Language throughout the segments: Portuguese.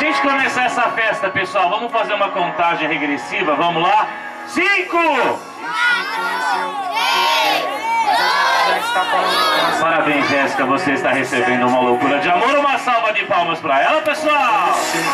gente começar essa festa, pessoal, vamos fazer uma contagem regressiva, vamos lá? 5! Parabéns, Jéssica, você está recebendo uma loucura de amor. Uma salva de palmas para ela, pessoal!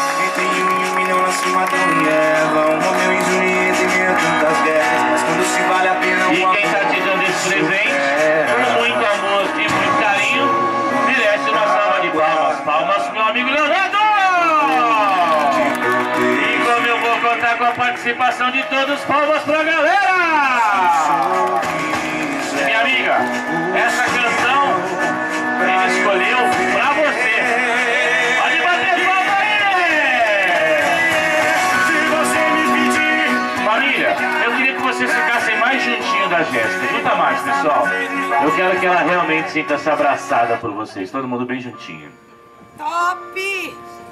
E quem está te dando esse presente, com muito amor e muito carinho, merece uma salva de palmas. Palmas, meu amigo Leonardo! E como eu vou contar com a participação de todos, palmas pra galera! Minha amiga, essa canção ele escolheu pra você. Pode bater palma aí! Se você me pedir... Família, eu queria que vocês ficassem mais juntinho da Jéssica. Junta mais, pessoal. Eu quero que ela realmente sinta-se abraçada por vocês. Todo mundo bem juntinho. Top!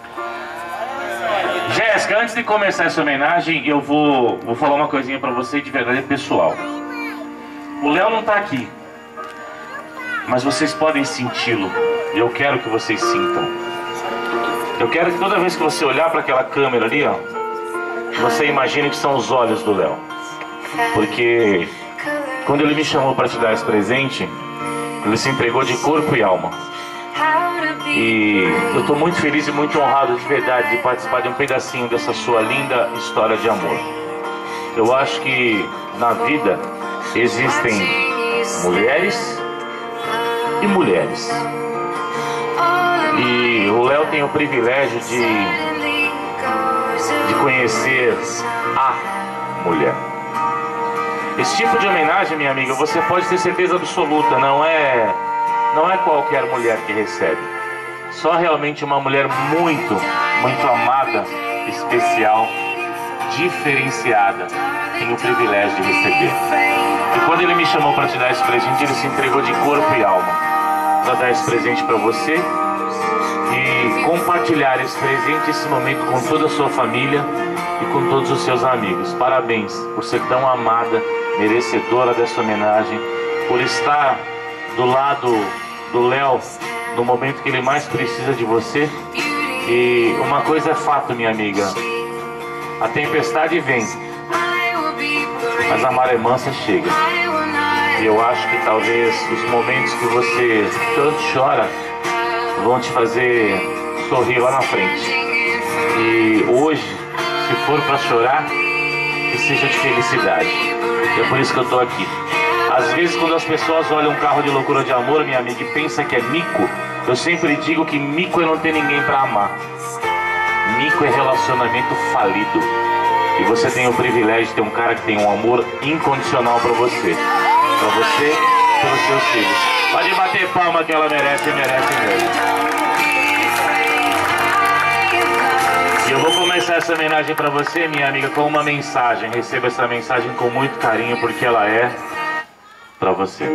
Jéssica, antes de começar essa homenagem, eu vou falar uma coisinha pra você de verdade pessoal. O Léo não tá aqui, mas vocês podem senti-lo. E eu quero que vocês sintam. Eu quero que toda vez que você olhar para aquela câmera ali, ó, você imagine que são os olhos do Léo. Porque quando ele me chamou para te dar esse presente, ele se entregou de corpo e alma. E eu estou muito feliz e muito honrado de verdade de participar de um pedacinho dessa sua linda história de amor. Eu acho que na vida existem mulheres e mulheres. E o Léo tem o privilégio de conhecer a mulher. Esse tipo de homenagem, minha amiga, você pode ter certeza absoluta, não é qualquer mulher que recebe. Só realmente uma mulher muito, muito amada, especial, diferenciada, tem o privilégio de receber. E quando ele me chamou para te dar esse presente, ele se entregou de corpo e alma para dar esse presente para você e compartilhar esse presente, esse momento com toda a sua família e com todos os seus amigos. Parabéns por ser tão amada, merecedora dessa homenagem, por estar do lado do Léo no momento que ele mais precisa de você. E uma coisa é fato, minha amiga, a tempestade vem, mas a maré mansa chega. E eu acho que talvez os momentos que você tanto chora vão te fazer sorrir lá na frente. E hoje, se for para chorar, que seja de felicidade. E é por isso que eu tô aqui. Às vezes quando as pessoas olham um carro de loucura de amor, minha amiga, e pensa que é mico, eu sempre digo que mico é não ter ninguém para amar. Mico é relacionamento falido. E você tem o privilégio de ter um cara que tem um amor incondicional para você. Para você e pelos seus filhos. Pode bater palma que ela merece mesmo. E eu vou começar essa homenagem para você, minha amiga, com uma mensagem. Receba essa mensagem com muito carinho, porque ela é para você.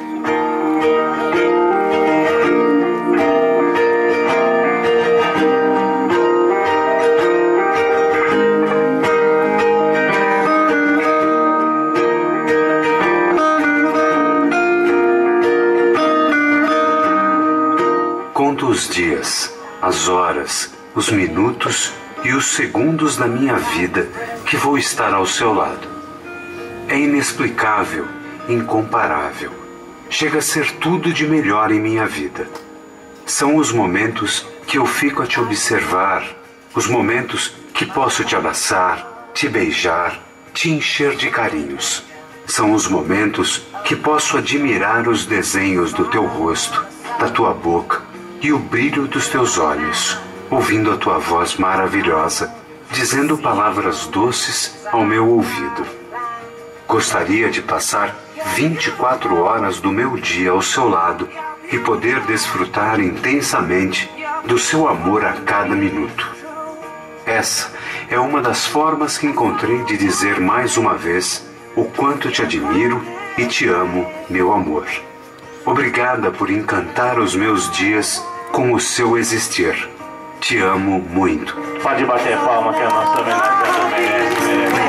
Conto os dias, as horas, os minutos e os segundos da minha vida que vou estar ao seu lado. É inexplicável, incomparável. Chega a ser tudo de melhor em minha vida. São os momentos que eu fico a te observar, os momentos que posso te abraçar, te beijar, te encher de carinhos. São os momentos que posso admirar os desenhos do teu rosto, da tua boca e o brilho dos teus olhos, ouvindo a tua voz maravilhosa, dizendo palavras doces ao meu ouvido. Gostaria de passar 24 horas do meu dia ao seu lado e poder desfrutar intensamente do seu amor a cada minuto. Essa é uma das formas que encontrei de dizer mais uma vez o quanto te admiro e te amo, meu amor. Obrigada por encantar os meus dias com o seu existir. Te amo muito. Pode bater palma que a nossa homenagem merece.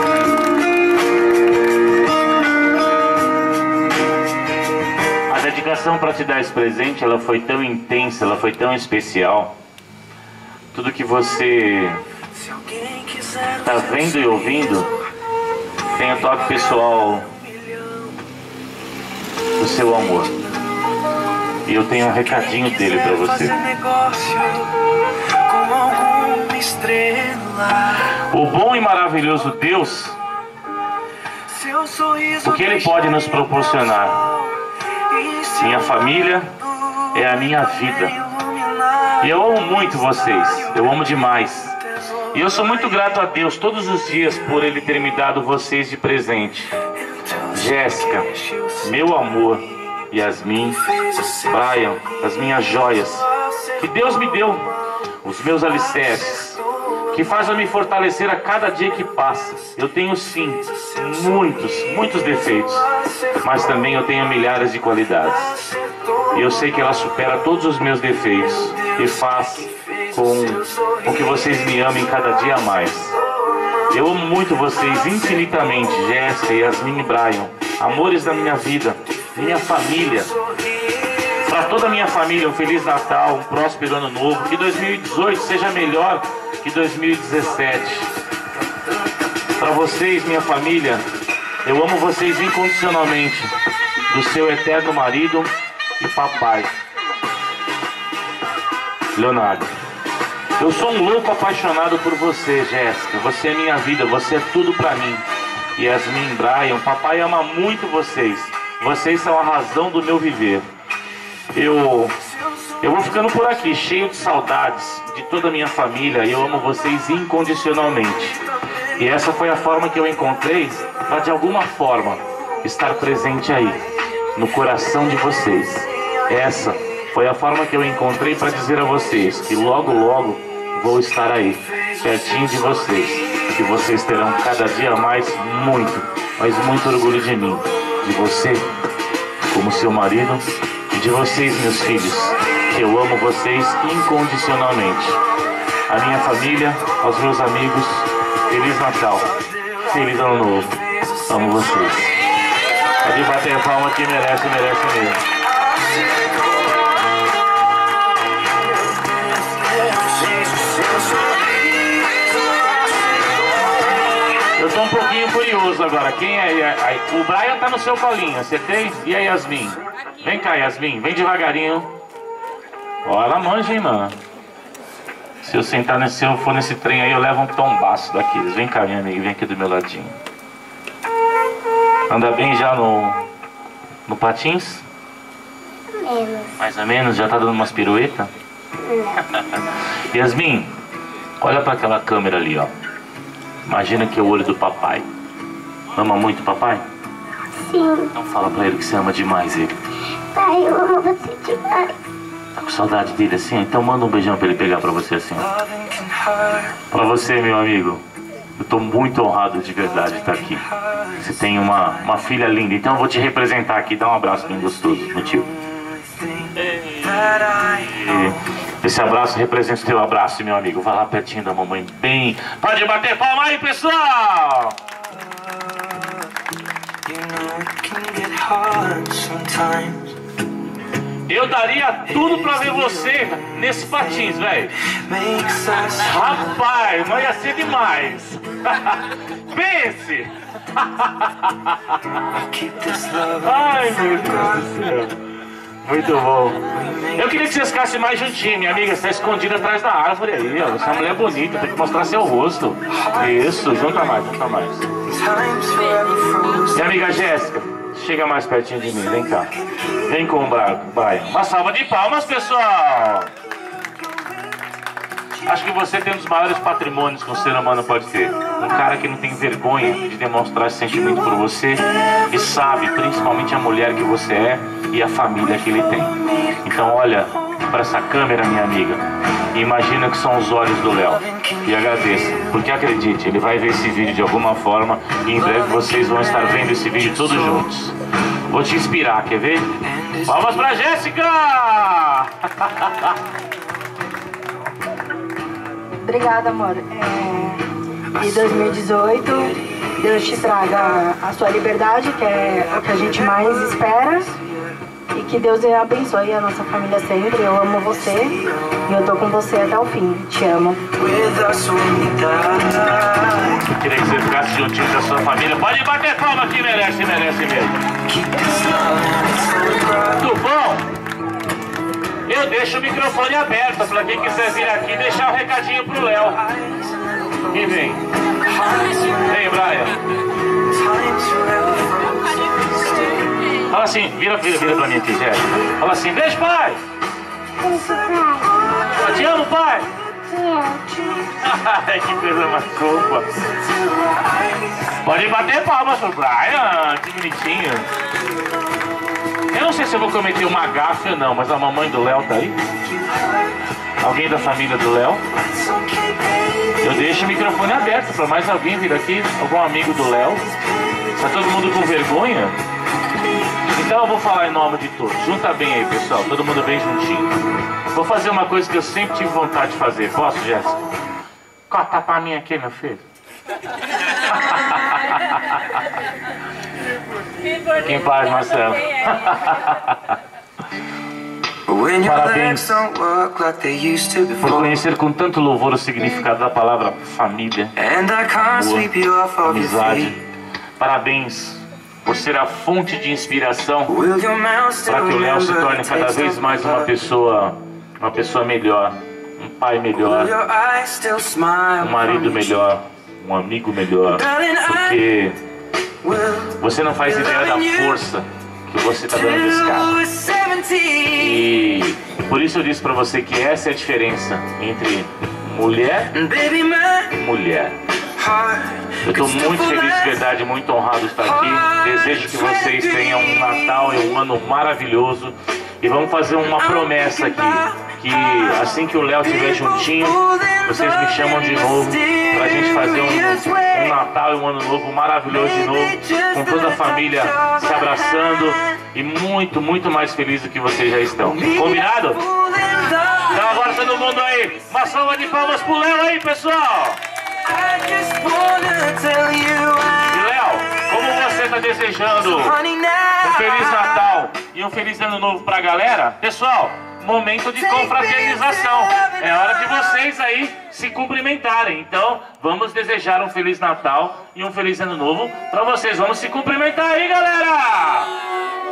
A ligação para te dar esse presente, ela foi tão intensa, ela foi tão especial. Tudo que você está vendo e ouvindo tem o toque pessoal do seu amor. E eu tenho um recadinho dele para você. O bom e maravilhoso Deus, o que Ele pode nos proporcionar? Minha família é a minha vida. E eu amo muito vocês, eu amo demais. E eu sou muito grato a Deus todos os dias por Ele ter me dado vocês de presente. Jéssica, meu amor, Yasmin, Brian, as minhas joias, que Deus me deu, os meus alicerces, que fazem me fortalecer a cada dia que passa. Eu tenho sim, muitos defeitos, mas também eu tenho milhares de qualidades. E eu sei que ela supera todos os meus defeitos e faz com que vocês me amem cada dia mais. Eu amo muito vocês infinitamente, Jéssica, Yasmin e Brian, amores da minha vida, minha família. Para toda a minha família, um Feliz Natal, um próspero Ano Novo, que 2018 seja melhor que 2017. Para vocês, minha família, eu amo vocês incondicionalmente, do seu eterno marido e papai, Leonardo. Eu sou um louco apaixonado por você, Jéssica. Você é minha vida, você é tudo pra mim. Yasmin, Brian, papai ama muito vocês. Vocês são a razão do meu viver. Eu vou ficando por aqui, cheio de saudades de toda a minha família. E eu amo vocês incondicionalmente. E essa foi a forma que eu encontrei para, de alguma forma, estar presente aí, no coração de vocês. Essa foi a forma que eu encontrei para dizer a vocês que logo, logo vou estar aí, pertinho de vocês. Que vocês terão cada dia mais mas muito orgulho de mim, de você, como seu marido, e de vocês, meus filhos, que eu amo vocês incondicionalmente. A minha família, aos meus amigos, Feliz Natal, Feliz Ano Novo. Amo vocês. Pode bater a palma que merece mesmo. Eu tô um pouquinho curioso agora. Quem é? O Brian tá no seu colinho, acertei? E a Yasmin? Vem cá, Yasmin, vem devagarinho. Ó, ela manja, hein, mano. Se eu for nesse trem aí, eu levo um tombaço daqueles. Vem cá, minha amiga, vem aqui do meu ladinho. Anda bem já no patins? Menos. Mais ou menos? Já tá dando umas piruetas? Yasmin, olha pra aquela câmera ali, ó. Imagina que é o olho do papai. Ama muito o papai? Sim. Então fala pra ele que você ama demais ele. Pai, eu amo você demais. Tá com saudade dele assim? Então manda um beijão pra ele pegar pra você assim, ó. Pra você, meu amigo. Eu tô muito honrado de verdade de estar aqui. Você tem uma filha linda. Então eu vou te representar aqui. Dá um abraço bem gostoso no tio. Esse abraço representa o teu abraço, meu amigo. Vai lá pertinho da mamãe, bem. Pode bater palma aí, pessoal! Eu daria tudo pra ver você nesse patins, velho. Rapaz, não ia ser demais. Pense! Ai, meu Deus do céu. Muito bom. Eu queria que vocês ficassem mais juntinhos. Minha amiga está escondida atrás da árvore aí, ó. Você é uma mulher bonita, tem que mostrar seu rosto. Isso, junta mais. Minha amiga Jéssica, chega mais pertinho de mim, vem cá. Vem com o Brian. Uma salva de palmas, pessoal. Acho que você tem um dos maiores patrimônios que um ser humano pode ter. Um cara que não tem vergonha de demonstrar esse sentimento por você e sabe, principalmente a mulher que você é e a família que ele tem. Então olha para essa câmera, minha amiga, e imagina que são os olhos do Léo. E agradeça, porque acredite, ele vai ver esse vídeo de alguma forma e em breve vocês vão estar vendo esse vídeo todos juntos. Vou te inspirar, quer ver? Palmas pra Jéssica! Obrigada, amor. E 2018, Deus te traga a sua liberdade, que é o que a gente mais espera, e que Deus abençoe a nossa família sempre. Eu amo você e eu tô com você até o fim. Te amo. Eu queria que você ficasse juntinho da sua família. Pode bater palma que merece mesmo. Tudo bom? Eu deixo o microfone aberto para quem quiser vir aqui e deixar um recadinho pro Léo. Quem vem? Vem, Brian. Fala assim, vira pra mim aqui, Jéssica. Fala assim, beijo, pai. Eu te amo, pai. Ai, que coisa mais fofa. Pode bater palmas pro Brian, que bonitinho. Eu não sei se eu vou cometer uma gafe ou não, mas a mamãe do Léo tá aí? Alguém da família do Léo? Eu deixo o microfone aberto para mais alguém vir aqui, algum amigo do Léo. Tá todo mundo com vergonha? Então eu vou falar em nome de todos. Junta bem aí, pessoal, todo mundo bem juntinho. Vou fazer uma coisa que eu sempre tive vontade de fazer. Posso, Jéssica? Corta pra mim aqui, meu filho. Fique em paz, Marcelo. Parabéns por conhecer com tanto louvor o significado da palavra família, amor, amizade. Parabéns por ser a fonte de inspiração para que o Léo se torne cada vez mais uma pessoa melhor, um pai melhor, um marido melhor, um amigo melhor, porque você não faz ideia da força que você está dando nesse cara. E por isso eu disse para você que essa é a diferença entre mulher e mulher. Eu estou muito feliz de verdade, muito honrado de estar aqui. Desejo que vocês tenham um Natal e um ano maravilhoso. E vamos fazer uma promessa aqui, que assim que o Léo estiver juntinho, vocês me chamam de novo pra gente fazer um Natal e um ano novo maravilhoso de novo, com toda a família se abraçando e muito, muito mais feliz do que vocês já estão. Combinado? Então agora todo mundo aí, uma salva de palmas pro Léo aí, pessoal! E Léo, como você está desejando um Feliz Natal e um Feliz Ano Novo pra galera, pessoal, momento de confraternização. É hora de vocês aí se cumprimentarem. Então, vamos desejar um Feliz Natal e um Feliz Ano Novo pra vocês. Vamos se cumprimentar aí, galera!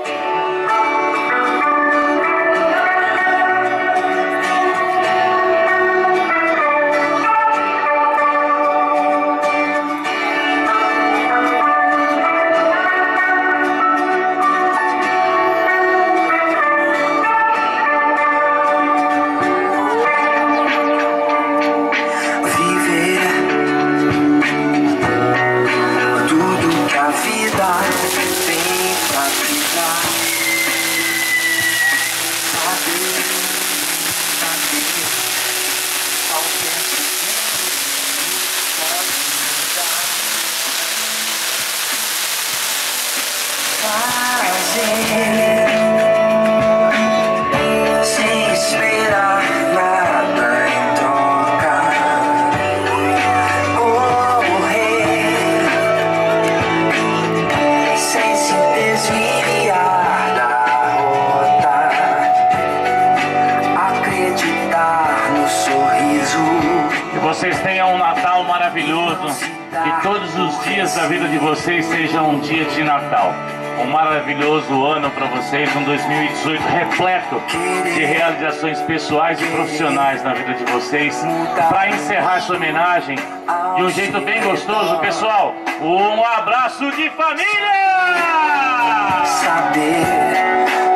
Sem esperar nada em troca, correr sem se desviar da rota, acreditar no sorriso. Que vocês tenham um Natal maravilhoso, que todos os dias da vida de vocês sejam um dia de Natal. Um maravilhoso ano para vocês, um 2018 repleto de realizações pessoais e profissionais na vida de vocês. Para encerrar essa homenagem de um jeito bem gostoso, pessoal, um abraço de família! Saber